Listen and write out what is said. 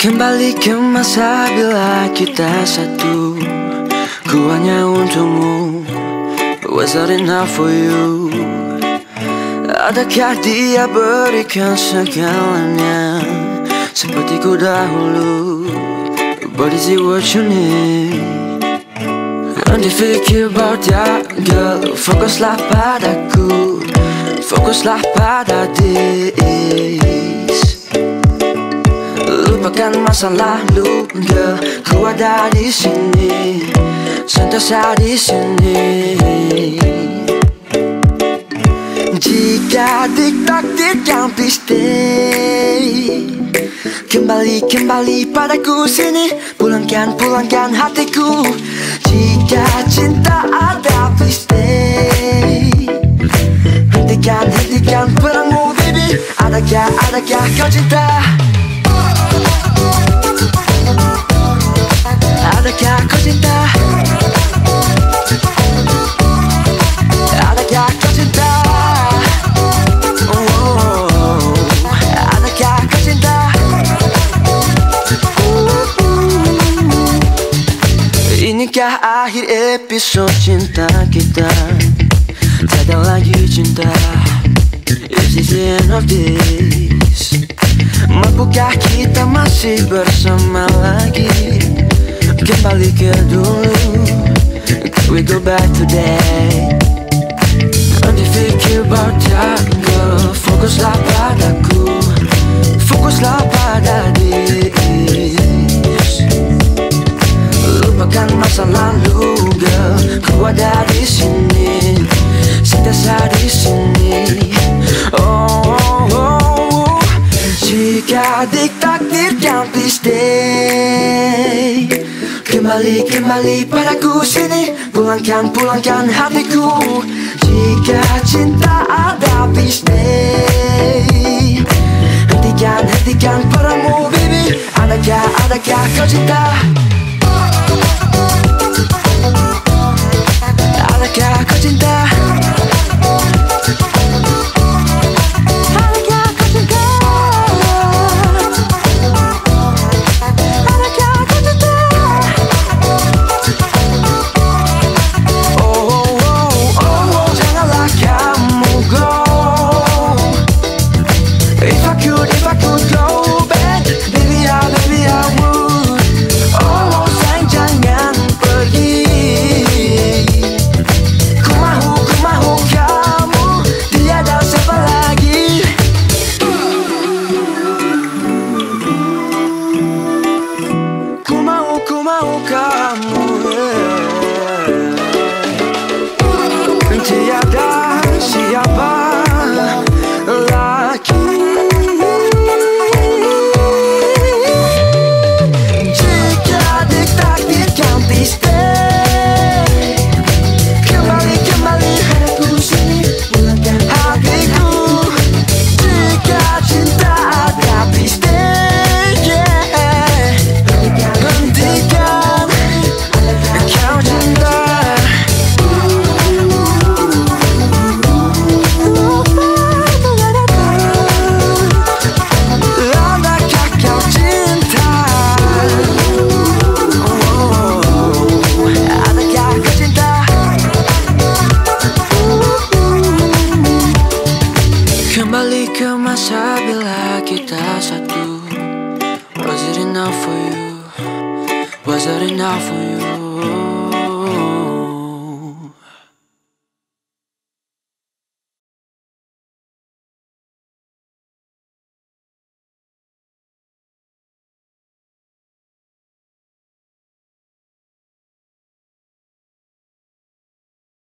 Kembali ke masa bila kita satu. Ku hanya untukmu. Was that enough for you? Adakah dia berikan segalanya seperti ku dahulu? But is it what you need? Don't you fikir about that girl? Fokuslah padaku, fokuslah pada this. Lupakan masa lalu, girl. Ku ada di sini, sentosa di sini. Jika ditakdirkan, please stay. Kembali padaku sini. Pulangkan hatiku. Jika cinta ada, please stay. Hentikan perangmu, baby. Adakah kau cinta? Adakah kau cinta? Adakah kau cinta? Oh, adakah kau cinta? Inikah akhir episode cinta kita? Tiada lagi cinta. Is this the end of this? Mampukah kita masih bersama lagi? Kembali ke dulu. We go back today. Don't you fikir about that girl? Fokuslah padaku, fokuslah pada this. Lupakan masa lalu, girl. Ku ada di sini, sentosa di sini. Oh, jika ditakdirkan, please stay. Kembali padaku sini. Pulangkan hatiku. Jika cinta ada, please stay. Hentikan perangmu, baby. Adakah kau cinta? Adakah kau cinta? Tiada siapa lagi. Jika ditakdirkan, please stay. Kembali padaku sini. Pulangkan hatiku. Jika cinta ada, please stay, yeah. Hentikan kau cinta. Kembali ke masa bila kita satu. Was it enough for you? Was it enough for you?